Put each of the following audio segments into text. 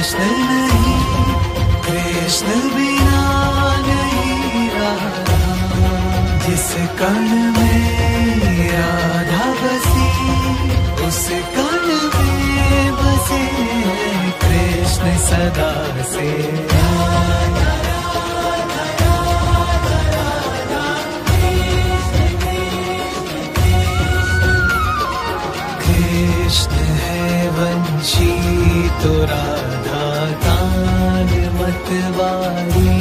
कृष्ण नहीं, कृष्ण बिना नहीं रहा। जिस कण में राधा बसी, उस कण में बसे कृष्ण सदा से। कृष्ण है वंशी तो राधा कान मतवारी।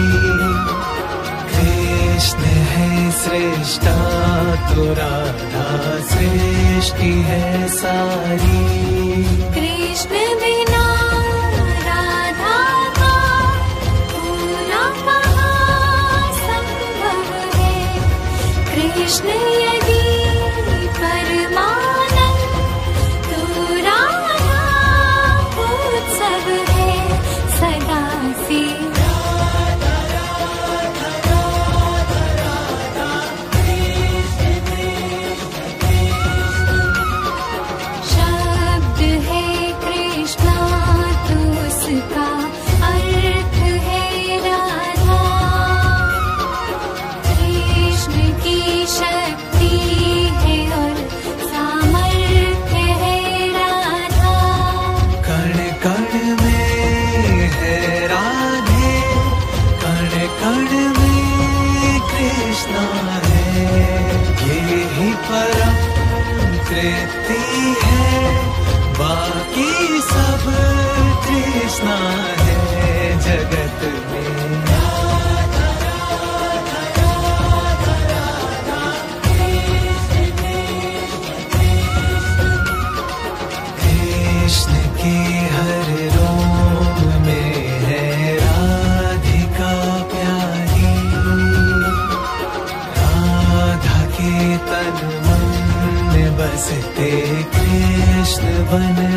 कृष्ण है श्रेष्ठा तो राधा सृष्टि है सारी। कृष्ण बिना राधा का पूरा महासंभव है। कृष्ण यदि परमानंद तो राधा उत्सव है सदा से। शब्द है कृष्णा तो उसका अर्थ है राधा। कृष्ण की शक्ति है और सामर्थ्य है राधा। कण कण में है राधे, कण कण में कृष्णा है। ये ही परम कृति है, बाकी सब कृष्णा है जगत में। कृष्ण के हर रोम में है राधिका प्यारी। राधा के तन मन में बसते कृष्ण बन